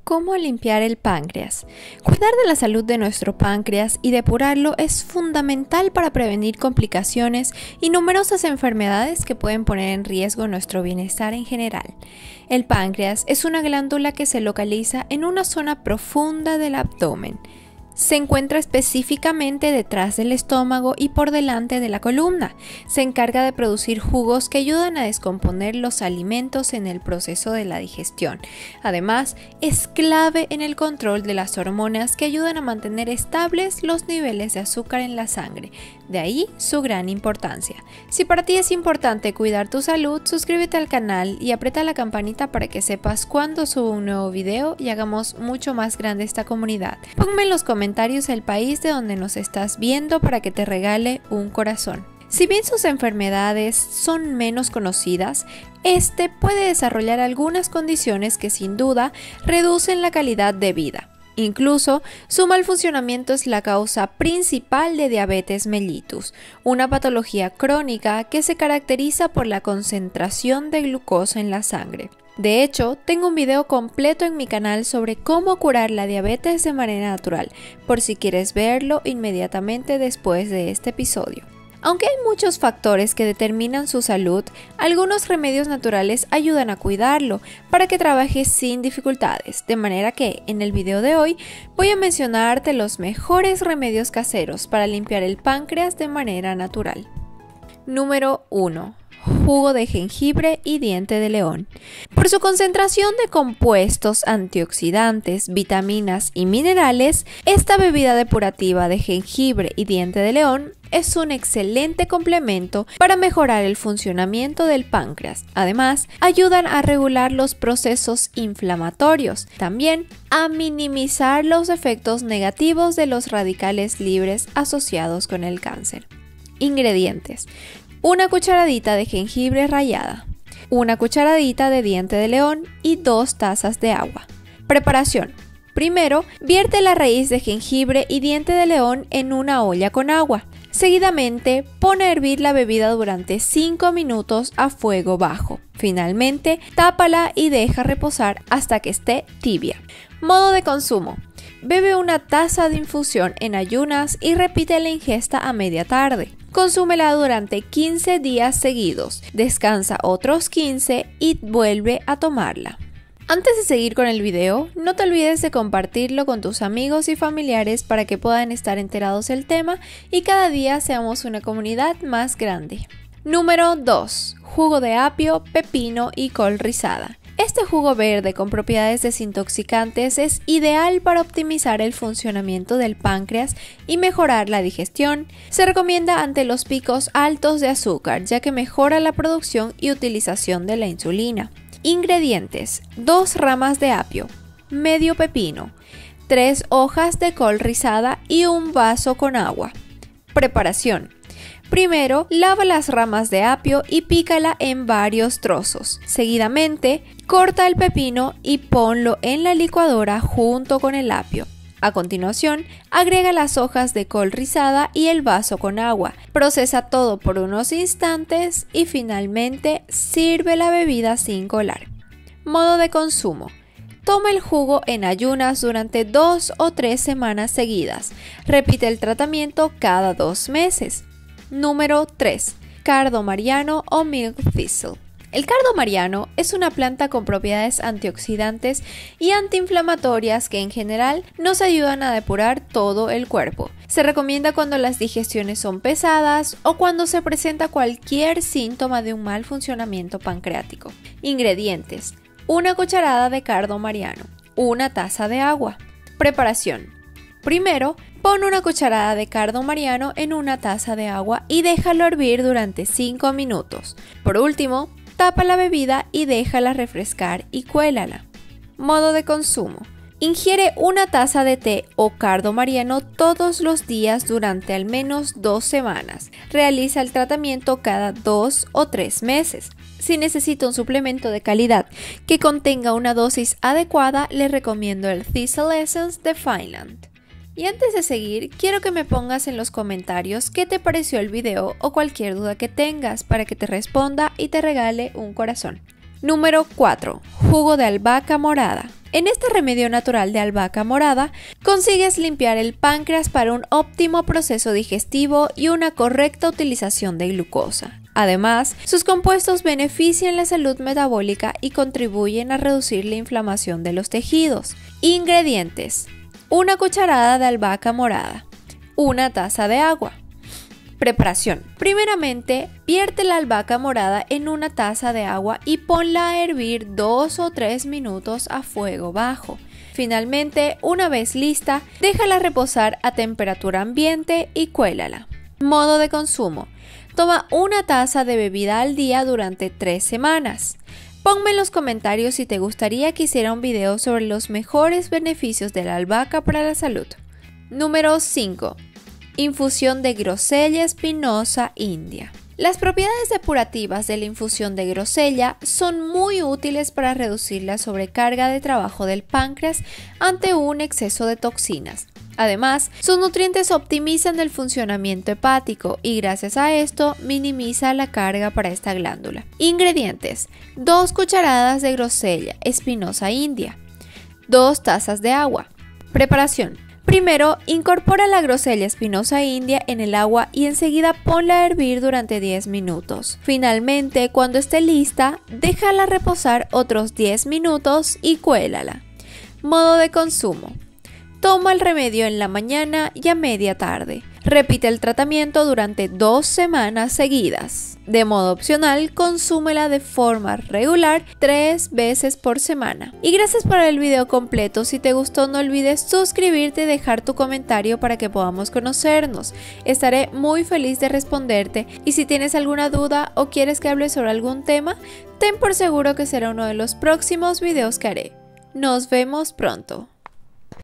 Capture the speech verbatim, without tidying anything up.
¿Cómo limpiar el páncreas? Cuidar de la salud de nuestro páncreas y depurarlo es fundamental para prevenir complicaciones y numerosas enfermedades que pueden poner en riesgo nuestro bienestar en general. El páncreas es una glándula que se localiza en una zona profunda del abdomen. Se encuentra específicamente detrás del estómago y por delante de la columna. Se encarga de producir jugos que ayudan a descomponer los alimentos en el proceso de la digestión. Además, es clave en el control de las hormonas que ayudan a mantener estables los niveles de azúcar en la sangre. De ahí su gran importancia. Si para ti es importante cuidar tu salud, suscríbete al canal y aprieta la campanita para que sepas cuando subo un nuevo video y hagamos mucho más grande esta comunidad. Ponme en los comentarios el país de donde nos estás viendo para que te regale un corazón. Si bien sus enfermedades son menos conocidas, este puede desarrollar algunas condiciones que sin duda reducen la calidad de vida. Incluso, su mal funcionamiento es la causa principal de diabetes mellitus, una patología crónica que se caracteriza por la concentración de glucosa en la sangre. De hecho, tengo un video completo en mi canal sobre cómo curar la diabetes de manera natural, por si quieres verlo inmediatamente después de este episodio. Aunque hay muchos factores que determinan su salud, algunos remedios naturales ayudan a cuidarlo para que trabaje sin dificultades, de manera que en el video de hoy voy a mencionarte los mejores remedios caseros para limpiar el páncreas de manera natural. Número uno. Jugo de jengibre y diente de león. Por su concentración de compuestos antioxidantes, vitaminas y minerales, esta bebida depurativa de jengibre y diente de león es un excelente complemento para mejorar el funcionamiento del páncreas. Además, ayudan a regular los procesos inflamatorios, también a minimizar los efectos negativos de los radicales libres asociados con el cáncer. Ingredientes: una cucharadita de jengibre rallada, una cucharadita de diente de león y dos tazas de agua. Preparación: primero, vierte la raíz de jengibre y diente de león en una olla con agua. Seguidamente, pone a hervir la bebida durante cinco minutos a fuego bajo. Finalmente, tápala y deja reposar hasta que esté tibia. Modo de consumo: bebe una taza de infusión en ayunas y repite la ingesta a media tarde. Consúmela durante quince días seguidos, descansa otros quince y vuelve a tomarla. Antes de seguir con el video, no te olvides de compartirlo con tus amigos y familiares para que puedan estar enterados del tema y cada día seamos una comunidad más grande. Número dos. Jugo de apio, pepino y col rizada. Este jugo verde con propiedades desintoxicantes es ideal para optimizar el funcionamiento del páncreas y mejorar la digestión. Se recomienda ante los picos altos de azúcar, ya que mejora la producción y utilización de la insulina. Ingredientes: dos ramas de apio, medio pepino, tres hojas de col rizada y un vaso con agua. Preparación: primero, lava las ramas de apio y pícala en varios trozos. Seguidamente, corta el pepino y ponlo en la licuadora junto con el apio. A continuación, agrega las hojas de col rizada y el vaso con agua. Procesa todo por unos instantes y finalmente sirve la bebida sin colar. Modo de consumo: toma el jugo en ayunas durante dos o tres semanas seguidas. Repite el tratamiento cada dos meses. Número tres. Cardo mariano o milk thistle. El cardo mariano es una planta con propiedades antioxidantes y antiinflamatorias que en general nos ayudan a depurar todo el cuerpo. Se recomienda cuando las digestiones son pesadas o cuando se presenta cualquier síntoma de un mal funcionamiento pancreático. Ingredientes: una cucharada de cardo mariano, una taza de agua. Preparación: primero, pon una cucharada de cardo mariano en una taza de agua y déjalo hervir durante cinco minutos. Por último, tapa la bebida y déjala refrescar y cuélala. Modo de consumo: ingiere una taza de té o cardo mariano todos los días durante al menos dos semanas. Realiza el tratamiento cada dos o tres meses. Si necesita un suplemento de calidad que contenga una dosis adecuada, le recomiendo el Thistle Essence de Fineland. Y antes de seguir, quiero que me pongas en los comentarios qué te pareció el video o cualquier duda que tengas para que te responda y te regale un corazón. Número cuatro. Jugo de albahaca morada. En este remedio natural de albahaca morada, consigues limpiar el páncreas para un óptimo proceso digestivo y una correcta utilización de glucosa. Además, sus compuestos benefician la salud metabólica y contribuyen a reducir la inflamación de los tejidos. Ingredientes: una cucharada de albahaca morada, una taza de agua. Preparación: primeramente, vierte la albahaca morada en una taza de agua y ponla a hervir dos o tres minutos a fuego bajo. Finalmente, una vez lista, déjala reposar a temperatura ambiente y cuélala. Modo de consumo: toma una taza de bebida al día durante tres semanas. Ponme en los comentarios si te gustaría que hiciera un video sobre los mejores beneficios de la albahaca para la salud. Número cinco. Infusión de grosella espinosa india. Las propiedades depurativas de la infusión de grosella son muy útiles para reducir la sobrecarga de trabajo del páncreas ante un exceso de toxinas. Además, sus nutrientes optimizan el funcionamiento hepático y gracias a esto minimiza la carga para esta glándula. Ingredientes: dos cucharadas de grosella espinosa india, dos tazas de agua. Preparación: primero, incorpora la grosella espinosa india en el agua y enseguida ponla a hervir durante diez minutos. Finalmente, cuando esté lista, déjala reposar otros diez minutos y cuélala. Modo de consumo: toma el remedio en la mañana y a media tarde. Repite el tratamiento durante dos semanas seguidas. De modo opcional, consúmela de forma regular tres veces por semana. Y gracias por el video completo. Si te gustó, no olvides suscribirte y dejar tu comentario para que podamos conocernos. Estaré muy feliz de responderte. Y si tienes alguna duda o quieres que hable sobre algún tema, ten por seguro que será uno de los próximos videos que haré. Nos vemos pronto.